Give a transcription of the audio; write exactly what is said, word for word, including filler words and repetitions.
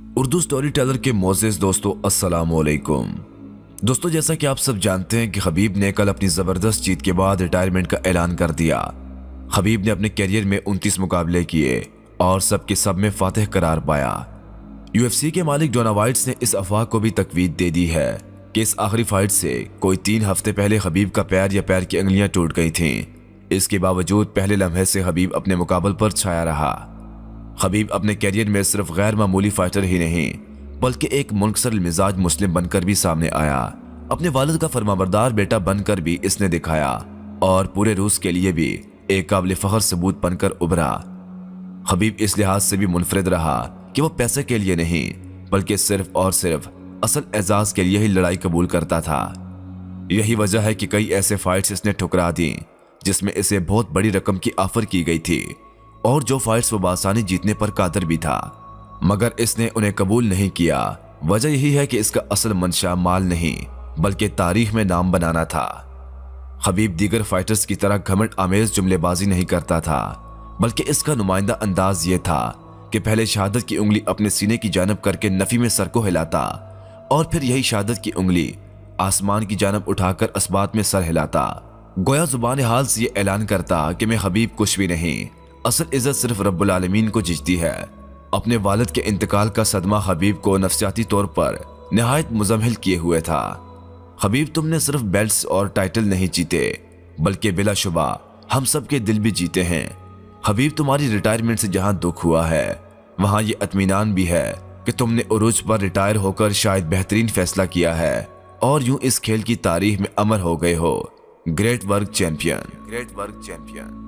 Urdu story teller के मोअज़्ज़िज़ दोस्तों, अस्सलाम वालेकुम। दोस्तों, जैसा कि आप सब जानते हैं कि खबीब ने कल अपनी ज़बरदस्त जीत के बाद रिटायरमेंट का ऐलान कर दिया। खबीब ने अपने करियर में उनतीस मुकाबले किए और सब के सब में फातिह करार पाया। यूएफसी के मालिक डोना वाइट्स ने इस अफवाह को भी तकवीद दे दी है कि इस आखिरी फाइट से कोई तीन हफ्ते पहले खबीब का पैर या पैर की अंगलियां टूट गई थीं। इसके बावजूद पहले लम्हे से खबीब अपने मुकाबले पर छाया रहा। खबीब अपने कैरियर में सिर्फ गैर मामूली फाइटर ही नहीं बल्कि एक मुनकसर मिजाज मुस्लिम बनकर भी सामने आया। अपने वालिद का फरमाबरदार बेटा बनकर भी इसने दिखाया और पूरे रूस के लिए भी एक काबिल फख्र सबूत बनकर उभरा। खबीब इस लिहाज से भी मुनफरिद रहा कि वो पैसे के लिए नहीं बल्कि सिर्फ और सिर्फ असल एजाज के लिए ही लड़ाई कबूल करता था। यही वजह है कि कई ऐसे फाइट्स इसने ठुकरा दी जिसमें इसे बहुत बड़ी रकम की ऑफर की गई थी और जो फाइट्स वो बासानी जीतने पर कादर भी था, मगर इसने उन्हें कबूल नहीं किया। वजह यही है कि इसका असल मंशा माल नहीं बल्कि तारीख में नाम बनाना था। खबीब दीगर फाइटर्स की तरह घमंड आमेज जुमलेबाजी नहीं करता था, बल्कि इसका नुमाइंदा अंदाज ये था कि पहले शहादत की उंगली अपने सीने की जानब करके नफी में सर को हिलाता और फिर यही शहादत की उंगली आसमान की जानब उठाकर असबात में सर हिलाता। गोया जुबान हाल से ये ऐलान करता कि मैं खबीब कुछ भी नहीं, असल इज्जत सिर्फ रब्बुल आलमीन को जीतती है। अपने वालिद के इंतकाल का सदमा खबीब को नफ्सियाती तौर पर निहायत मुजम्मिल किए हुए था। खबीब, तुमने सिर्फ बेल्ट्स और टाइटल नहीं जीते बल्कि बिलाशुबा हम सब के दिल भी जीते हैं। खबीब, तुम्हारी रिटायरमेंट से जहां दुख हुआ है वहां ये इत्मीनान भी है कि तुमने उरूज पर रिटायर होकर शायद बेहतरीन फैसला किया है और यूं इस खेल की तारीख में अमर हो गए हो। Great work champion, great work champion.